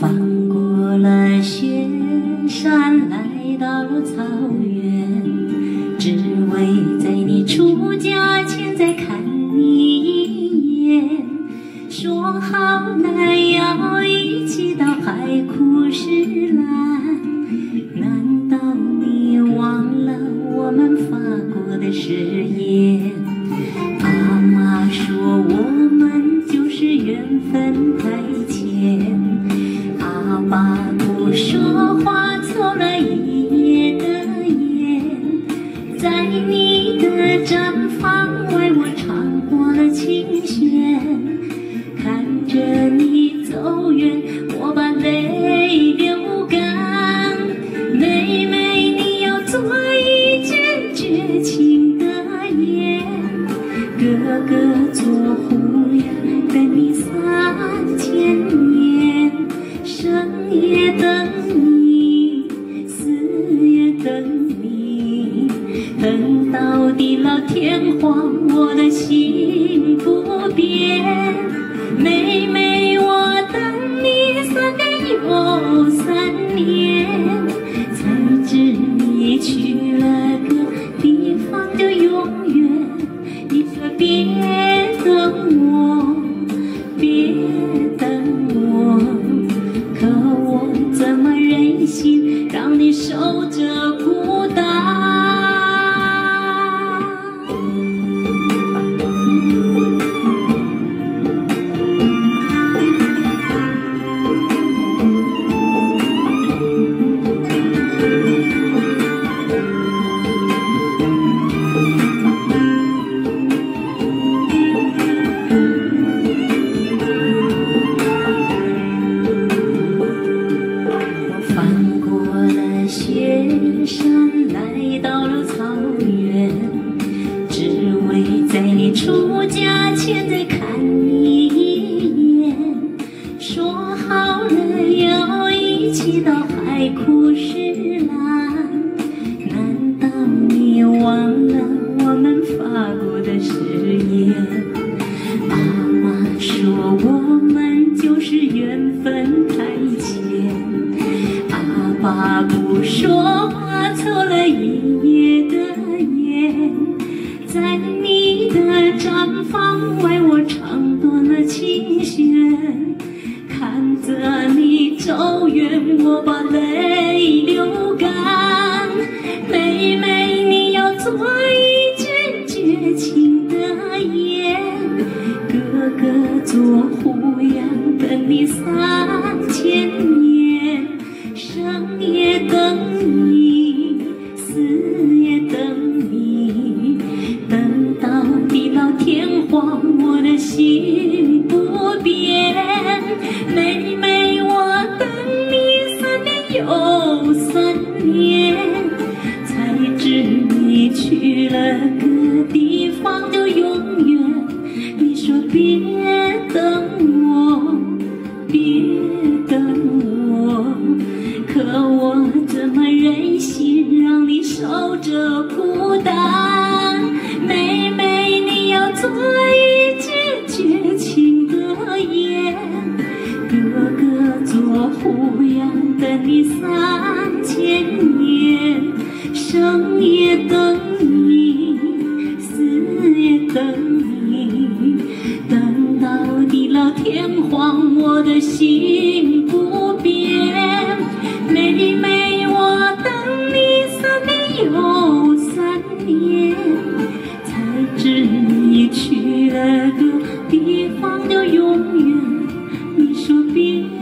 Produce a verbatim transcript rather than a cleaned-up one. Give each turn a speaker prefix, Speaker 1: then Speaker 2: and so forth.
Speaker 1: 翻过了雪山，来到了草原，只为在你出嫁前再看你一眼。说好了要一起到海枯石烂，难道你忘了我们发过的誓言？妈妈说我们就是缘分太浅，阿爸不说话凑了一夜的烟，在你的毡房外我唱过了琴弦，看着你走远我把泪流干。妹妹你要做一句绝情的言，哥哥做虎呀等你三千年，生也等你，死也等你，等到地老天荒我的心不变。妹妹我等你三年又三年，才知你去了个地方就永远。你说别等我，别等我，可我怎么忍心让你守着孤单？雪山来到了草原，只为在你出嫁前再看你一眼。说好了要一起到海枯石烂，难道你忘了我们发过的誓言？妈妈说我们就是缘分太浅，阿爸不说话凑了一夜的烟，在你的毡房外我唱断了琴弦，看着你走远我把泪流干。妹妹你要做一句绝情的言，哥哥做虎呀等你三千年，生也等你，死也等你，等到地老天荒我的心不变。妹妹我等你三年又三年，才知你去了个地方就永远。你说别等我，别等我，可我怎么忍心让你守着孤单？妹妹你要做一句绝情的言，哥哥做虎呀等你三千年，生也等你，死也等你，等到地老天荒我的心不变。妹妹我等你三年又三年，才知你去了个地方就永远。你说别